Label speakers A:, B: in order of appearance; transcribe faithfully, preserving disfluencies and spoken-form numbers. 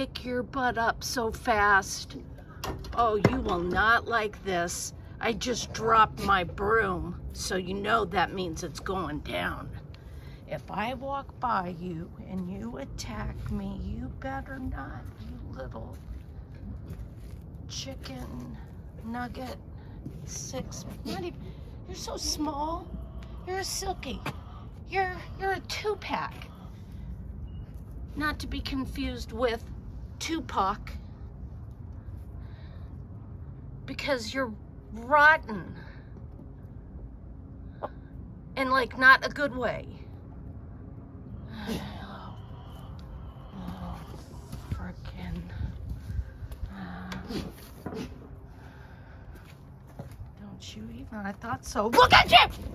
A: pick your butt up so fast. Oh, you will not like this. I just dropped my broom, so you know that means it's going down. If I walk by you and you attack me, you better not, you little chicken nugget. Six, not even, you're so small. You're a silky. You're, you're a two-pack. Not to be confused with Tupac, because you're rotten. And like not a good way. Oh, oh frickin'. Uh, don't you even, I thought so. Look at you!